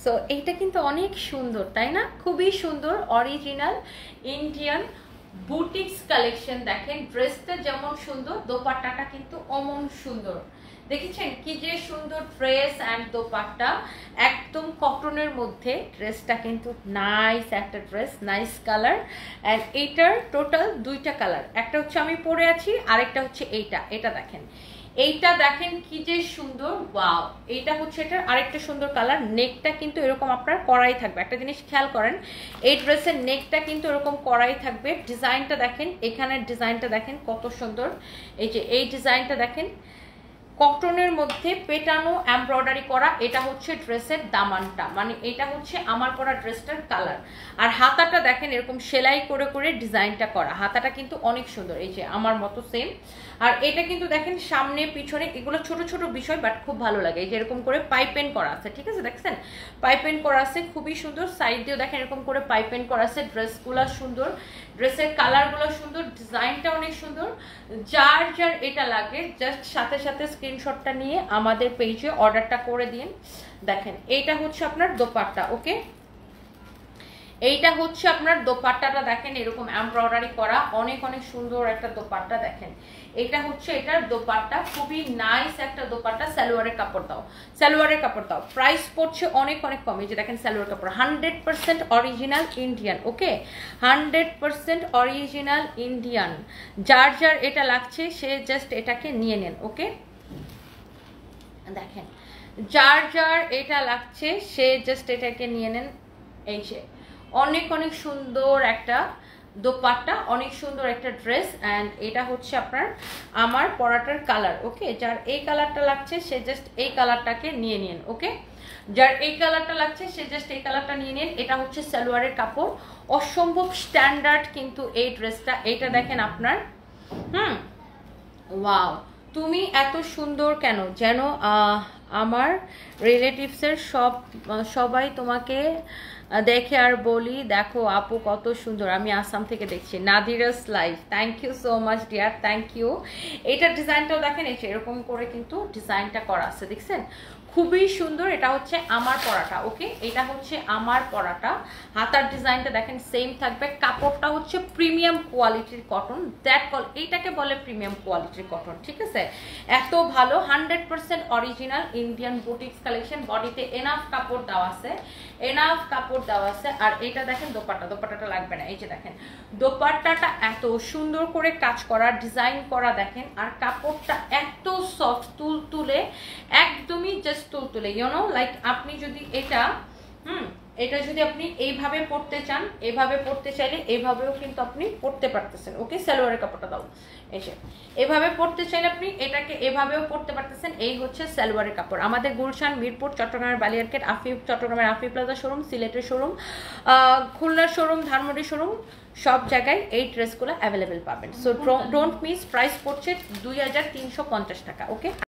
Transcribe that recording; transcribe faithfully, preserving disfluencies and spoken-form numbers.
So এইটা কিন্তু অনেক সুন্দর, তাই না? খুবই সুন্দর, অরিজিনাল ইন্ডিয়ান বুটিক্স কালেকশন। দেখেন ড্রেসটা যেমন সুন্দর, দোপাট্টাটা কিন্তু অমন সুন্দর। দেখেছেন কি যে সুন্দর ড্রেস অ্যান্ড দোপাট্টা, একদম কটনের মধ্যে। ড্রেসটা কিন্তু নাইস একটা ড্রেস, নাইস কালার। অ্যান্ড এইটার টোটাল দুইটা কালার, একটা হচ্ছে আমি পরে আছি, আরেকটা হচ্ছে এইটা। এটা দেখেন, এইটা দেখেন কি যে সুন্দর, ওয়াও। এইটা হচ্ছে এটার আরেকটা সুন্দর কালার। নেকটা কিন্তু এরকম আপনার করাই থাকবে। একটা জিনিস খেয়াল করেন, এই ড্রেসের নেকটা কিন্তু এরকম করাই থাকবে। ডিজাইনটা দেখেন, এখানের ডিজাইনটা দেখেন কত সুন্দর। এই যে এই ডিজাইনটা দেখেন, কটনের মধ্যে পেটানো এমব্রয়ডারি করা। এটা হচ্ছে ড্রেসের দামানটা, মানে এটা হচ্ছে আমার পরা ড্রেসটার কালার। আর হাতাটা দেখেন এরকম সেলাই করে করে ডিজাইনটা করা। হাতাটা কিন্তু অনেক সুন্দর, এই যে আমার মতো সেম। আর এটা কিন্তু দেখেন সামনে পিছনে এগুলো ছোট ছোট বিষয়, বাট খুব ভালো লাগে। এই যে এরকম করে পাইপেন করা আছে, ঠিক আছে? দেখছেন পাইপেন করা আছে, খুবই সুন্দর। সাইড দিয়েও দেখেন এরকম করে পাইপেন করা আছে। ড্রেসগুলো সুন্দর, ড্রেসের কালারগুলো সুন্দর, ডিজাইনটা অনেক সুন্দর। যার যার এটা লাগে জাস্ট সাথে সাথে স্ক্রিনশটটা নিয়ে আমাদের পেজে অর্ডারটা করে দিন। দেখেন এইটা হচ্ছে আপনার দোপাট্টা, ওকে? এইটা হচ্ছে আপনার দোপাট্টাটা দেখেন এরকম এমব্রয়ডারি করা, অনেক অনেক সুন্দর একটা দোপাট্টা। দেখেন এটা হচ্ছে এটার দোপাট্টা, খুবই নাইস একটা দোপাট্টা। সালোয়ারের কাপড় দাও, সালোয়ারের কাপড় দাও। প্রাইস পড়ছে অনেক অনেক কম। এই যে দেখেন সালোয়ার কাপড় hundred percent original Indian, okay? Hundred percent original Indian. যার যার এটা লাগছে সে জাস্ট এটাকে নিয়ে নেন, ওকে? দেখেন যার যার এটা লাগছে সে জাস্ট এটাকে নিয়ে নেন। এই যে অনেক অনেক সুন্দর একটা দোপাট্টা, অনেক সুন্দর একটা ড্রেস। অ্যান্ড এটা হচ্ছে আপনার আমার পরাটার কালার, ওকে? যার এই কালারটা লাগছে সে জাস্ট এই কালারটাকে নিয়ে নিন, ওকে? যার এই কালারটা লাগছে সে জাস্ট এই কালারটা নিয়ে নিন। এটা হচ্ছে সালোয়ারের কাপড়, অসম্ভব স্ট্যান্ডার্ড কিন্তু এই ড্রেসটা। এইটা দেখেন আপনার, হুম, ওয়াও। তুমি এত সুন্দর কেন যেন আমার রিলেটিভসের সব সবাই তোমাকে দেখে আর বলি দেখো আপু কত সুন্দর। আমি আসাম থেকে দেখছি, Nadira's life. Thank you so much dear, thank you. এইটার ডিজাইনটাও দেখেন, এই যে এরকম করে কিন্তু ডিজাইনটা করা আছে, দেখছেন? খুবই সুন্দর। এটা হচ্ছে আমার পরাটা, ওকে? এটা হচ্ছে আমার পরাটা। হাতার ডিজাইনটা দেখেন সেম থাকবে। কাপড়টা হচ্ছে প্রিমিয়াম কোয়ালিটির কটন, দ্যাট কল এইটাকে বলে প্রিমিয়াম কোয়ালিটির কটন, ঠিক আছে? এত ভালো, hundred percent original Indian boutiques collection. বডিতে এনাফ কাপড় দেওয়া আছে, এনাফ কাপড় দেওয়া আছে। আর এটা দেখেন দোপাট্টা, দোপাট্টাটা লাগবে না। এই যে দেখেন দোপাট্টাটা এত সুন্দর করে কাজ করা, ডিজাইন করা দেখেন। আর কাপড়টা এত সফট, তুল তুলে, একদমই জাস্ট তুল তুলে, ইউ নো লাইক আপনি যদি এটা হুম এটা যদি আপনি এইভাবে পড়তে চান, এইভাবে পড়তে চাইলে এইভাবেও কিন্তু আপনি পড়তে পারতেছেন, ওকে? সালোয়ারের কাপড়টা দাও। এসে এভাবে পড়তে চাইলে আপনি এটাকে এভাবেও পড়তে পারতেছেন। এই হচ্ছে সালোয়ারের কাপড়। আমাদের গুলশান, মিরপুর, চট্টগ্রামের বালিয়ারকেট, আফিফ, চট্টগ্রামের আফিফ প্লাজা শোরুম, সিলেটের শোরুম, খুলনার শোরুম, ধানমন্ডি শোরুম, সব জায়গায় এই ড্রেসগুলো অ্যাভেলেবেল পাবেন। So don't miss. প্রাইস পড়ছে দুই হাজার তিনশো পঞ্চাশ টাকা, ওকে?